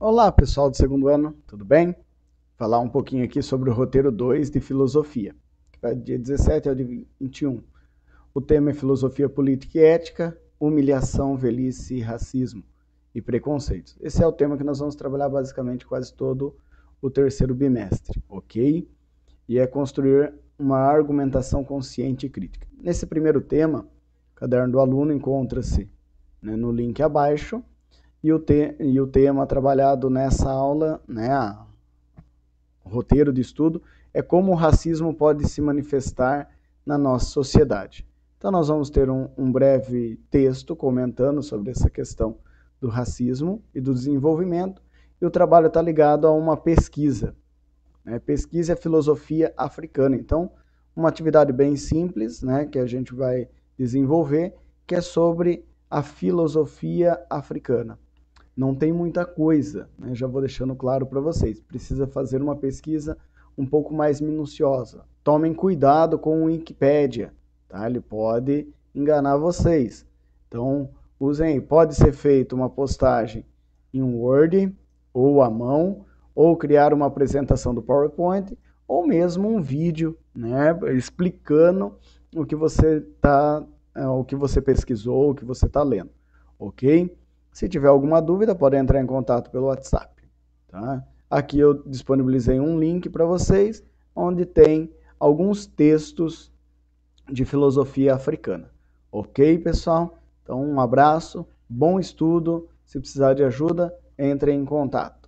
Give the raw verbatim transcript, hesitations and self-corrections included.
Olá, pessoal do segundo ano, tudo bem? Vou falar um pouquinho aqui sobre o roteiro dois de filosofia, que vai do dia dezessete ao dia vinte e um. O tema é filosofia política e ética, humilhação, velhice, racismo e preconceitos. Esse é o tema que nós vamos trabalhar basicamente quase todo o terceiro bimestre, ok? E é construir uma argumentação consciente e crítica. Nesse primeiro tema, o caderno do aluno encontra-se, né, no link abaixo, e o, te, e o tema trabalhado nessa aula, né, a, o roteiro de estudo, é como o racismo pode se manifestar na nossa sociedade. Então nós vamos ter um, um breve texto comentando sobre essa questão do racismo e do desenvolvimento, e o trabalho está ligado a uma pesquisa. Né? Pesquisa é filosofia africana. Então, uma atividade bem simples, né, que a gente vai desenvolver, que é sobre a filosofia africana. Não tem muita coisa, né? Já vou deixando claro para vocês. Precisa fazer uma pesquisa um pouco mais minuciosa. Tomem cuidado com o Wikipédia, tá? Ele pode enganar vocês. Então, usem, pode ser feita uma postagem em um Word, ou à mão, ou criar uma apresentação do PowerPoint, ou mesmo um vídeo, né, explicando o que você tá, o que você pesquisou, o que você está lendo, ok? Se tiver alguma dúvida, pode entrar em contato pelo WhatsApp. Tá? Aqui eu disponibilizei um link para vocês, onde tem alguns textos de filosofia africana. Ok, pessoal? Então, um abraço, bom estudo. Se precisar de ajuda, entre em contato.